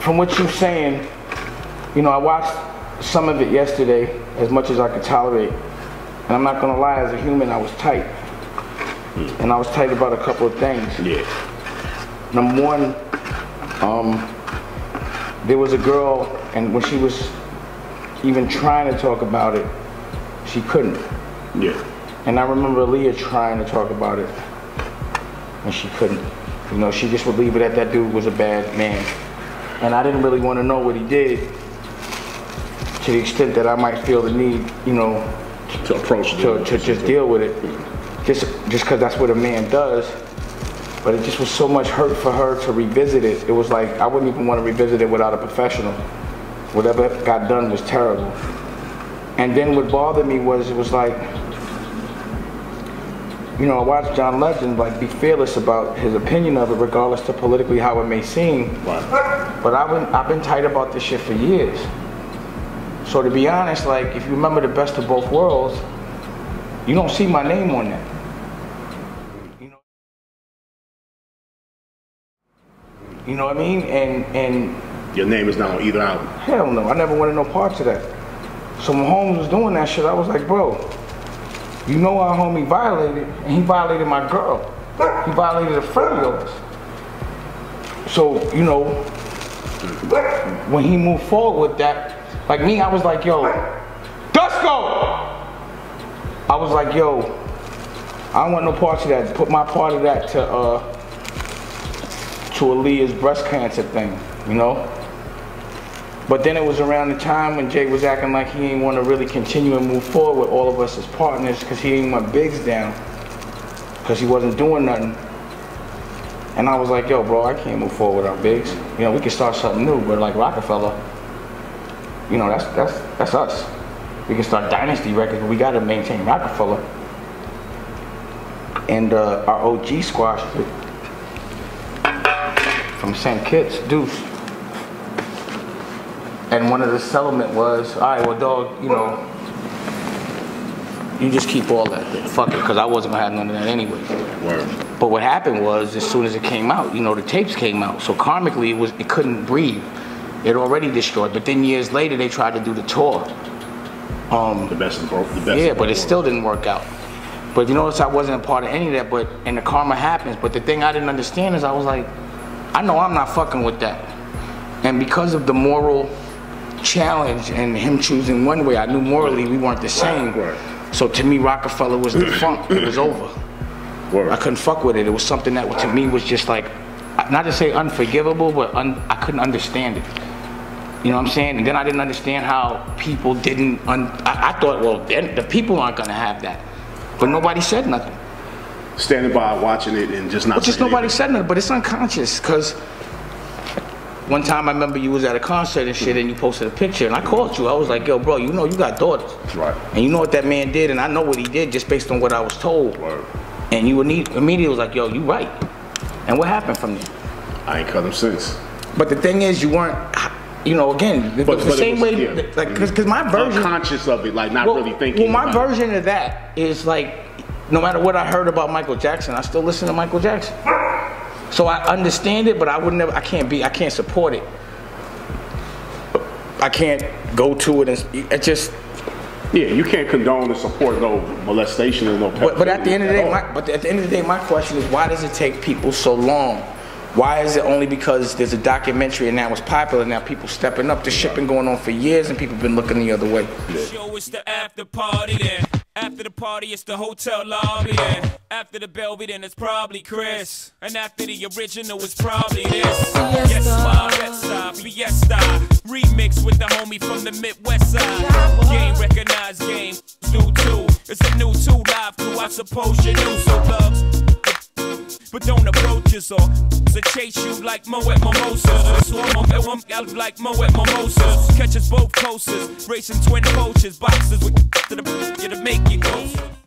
from what you're saying, you know, I watched some of it yesterday, as much as I could tolerate. And I'm not gonna lie, as a human, I was tight. And I was tight about a couple of things. Yeah. Number one, there was a girl, and when she was even trying to talk about it, she couldn't. Yeah. And I remember Aaliyah trying to talk about it, and she couldn't. You know, she just would leave it at that dude was a bad man. And I didn't really want to know what he did, to the extent that I might feel the need, you know, to approach it, to just deal with it, just because that's what a man does. But it just was so much hurt for her to revisit it. It was like, I wouldn't even want to revisit it without a professional. Whatever got done was terrible. And then what bothered me was, it was like, you know, I watched John Legend like be fearless about his opinion of it, regardless to politically how it may seem. Right. But I've been tight about this shit for years. So to be honest, like, if you remember The Best of Both Worlds, you don't see my name on that. You know what I mean? And your name is not on either album. Hell no, I never wanted no parts of that. So when Holmes was doing that shit, I was like, bro, you know our homie violated, and he violated my girl. He violated a friend of yours. So, you know, when he moved forward with that, like me, I was like, yo, Dusko! I was like, yo, I don't want no parts of that. Put my part of that to Aaliyah's breast cancer thing, you know? But then it was around the time when Jay was acting like he didn't want to really continue and move forward with all of us as partners, because he didn't want Biggs down, because he wasn't doing nothing. And I was like, yo, bro, I can't move forward without Biggs. You know, we can start something new, but like Roc-A-Fella, you know, that's us. We can start Dynasty Records, but we got to maintain Roc-A-Fella. And our OG squashed it from St. Kitts, Deuce. And one of the settlement was, all right, well, dog, you know, you just keep all that. Fuck it, because I wasn't going to have none of that anyway. Word. But what happened was, as soon as it came out, you know, the tapes came out. So karmically, it couldn't breathe. It already destroyed. But then years later, they tried to do the tour. The best of both. Yeah, but it still didn't work out. But you notice I wasn't a part of any of that, and the karma happens. But the thing I didn't understand is, I was like, I know I'm not fucking with that. And because of the moral challenge and him choosing one way, I knew morally we weren't the same. Right. So to me, Roc-A-Fella was defunct. It was over. Word. I couldn't fuck with it. It was something that to me was just like, not to say unforgivable, but I couldn't understand it. You know what I'm saying? And then I didn't understand how people didn't, I thought, well, the people aren't gonna have that. But nobody said nothing. Standing by, watching it, and just not But just nobody said nothing, but it's unconscious, because one time I remember you was at a concert and shit, and you posted a picture, and I called you. I was like, yo, bro, you know you got daughters. Right. And you know what that man did, and I know what he did just based on what I was told. Word. And you immediately was like, yo, you right. And what happened from there? I ain't cut him since. But the thing is, you weren't, you know, again, the same way, yeah, like, because my version, unconscious of it, like not really thinking. Well, my version of that is like, no matter what I heard about Michael Jackson, I still listen to Michael Jackson. So I understand it, but I can't support it. I can't go to it, and it just. Yeah, you can't condone and support no molestation or no. But at the end of the day, my question is, why does it take people so long? Why is it only because there's a documentary and now it's popular, now people stepping up? This shit been going on for years and people been looking the other way. Show it's the after party then. After the party, it's the hotel lobby then. After the Belvy, then it's probably Chris. And after the original, it's probably this. Yes, my Fiesta. Remix with the homie from the Midwest side. Game recognized, game do too. It's a new 2 live crew, I suppose you knew. So thugs, but don't approach us or to chase you like Mo at Mimosas. Swarm out like Mo at Mimosas. Catch us both coasters, racing twin coaches, boxes with to make you closer.